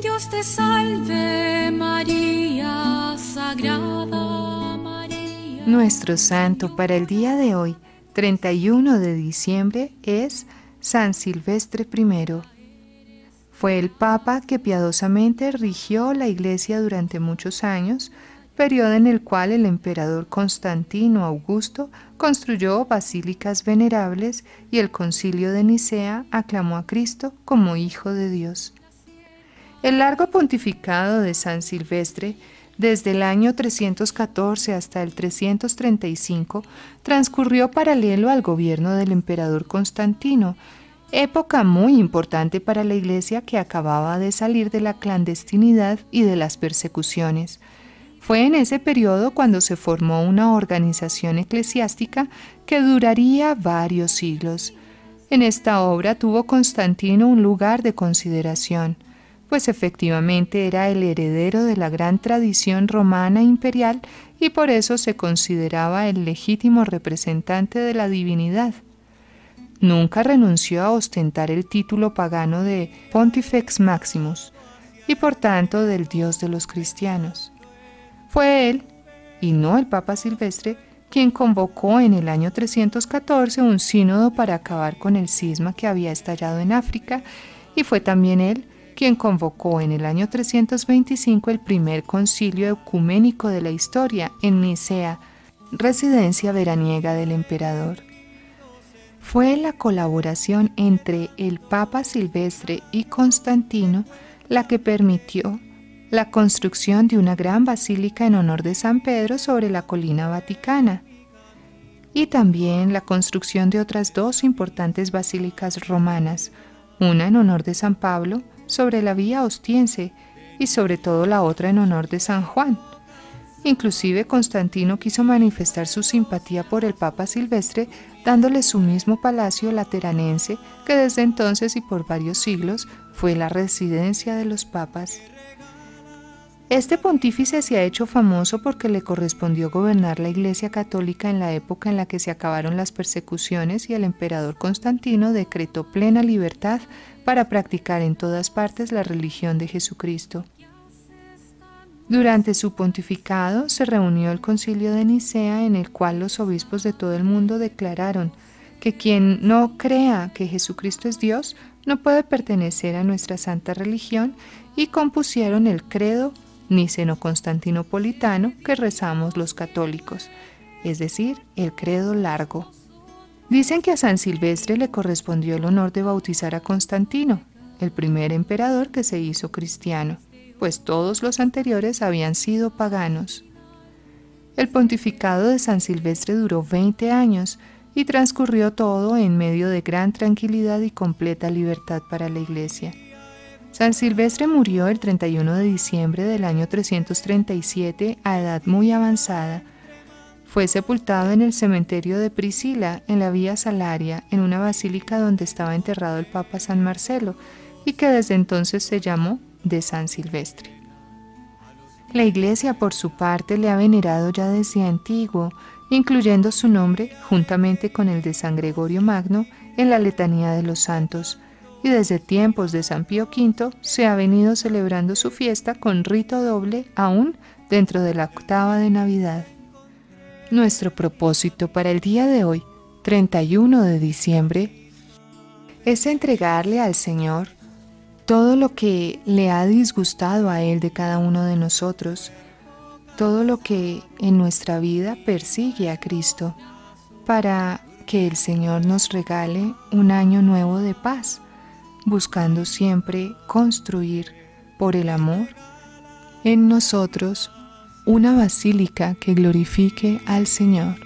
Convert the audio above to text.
Dios te salve María, Sagrada María. Nuestro santo para el día de hoy, 31 de diciembre, es San Silvestre I. Fue el Papa que piadosamente rigió la Iglesia durante muchos años, periodo en el cual el emperador Constantino Augusto construyó basílicas venerables y el Concilio de Nicea aclamó a Cristo como Hijo de Dios. El largo pontificado de San Silvestre, desde el año 314 hasta el 335, transcurrió paralelo al gobierno del emperador Constantino, época muy importante para la Iglesia que acababa de salir de la clandestinidad y de las persecuciones. Fue en ese periodo cuando se formó una organización eclesiástica que duraría varios siglos. En esta obra tuvo Constantino un lugar de consideración, pues efectivamente era el heredero de la gran tradición romana imperial y por eso se consideraba el legítimo representante de la divinidad. Nunca renunció a ostentar el título pagano de Pontifex Maximus y por tanto del Dios de los cristianos. Fue él, y no el Papa Silvestre, quien convocó en el año 314 un sínodo para acabar con el cisma que había estallado en África, y fue también él quien convocó en el año 325 el primer concilio ecuménico de la historia en Nicea, residencia veraniega del emperador. Fue la colaboración entre el Papa Silvestre y Constantino la que permitió la construcción de una gran basílica en honor de San Pedro sobre la colina vaticana, y también la construcción de otras dos importantes basílicas romanas, una en honor de San Pablo sobre la vía Ostiense y sobre todo la otra en honor de San Juan. Inclusive Constantino quiso manifestar su simpatía por el Papa Silvestre dándole su mismo palacio lateranense que desde entonces y por varios siglos fue la residencia de los papas. Este pontífice se ha hecho famoso porque le correspondió gobernar la Iglesia Católica en la época en la que se acabaron las persecuciones y el emperador Constantino decretó plena libertad para practicar en todas partes la religión de Jesucristo. Durante su pontificado se reunió el Concilio de Nicea, en el cual los obispos de todo el mundo declararon que quien no crea que Jesucristo es Dios no puede pertenecer a nuestra santa religión, y compusieron el credo niceno-constantinopolitano que rezamos los católicos, es decir, el credo largo. Dicen que a San Silvestre le correspondió el honor de bautizar a Constantino, el primer emperador que se hizo cristiano, pues todos los anteriores habían sido paganos. El pontificado de San Silvestre duró 20 años y transcurrió todo en medio de gran tranquilidad y completa libertad para la Iglesia. San Silvestre murió el 31 de diciembre del año 337 a edad muy avanzada. Fue sepultado en el cementerio de Priscila, en la Vía Salaria, en una basílica donde estaba enterrado el Papa San Marcelo y que desde entonces se llamó de San Silvestre. La Iglesia, por su parte, le ha venerado ya desde antiguo, incluyendo su nombre, juntamente con el de San Gregorio Magno, en la letanía de los santos, y desde tiempos de San Pío V se ha venido celebrando su fiesta con rito doble aún dentro de la octava de Navidad. Nuestro propósito para el día de hoy, 31 de diciembre, es entregarle al Señor todo lo que le ha disgustado a Él de cada uno de nosotros, todo lo que en nuestra vida persigue a Cristo, para que el Señor nos regale un año nuevo de paz, buscando siempre construir por el amor en nosotros una basílica que glorifique al Señor.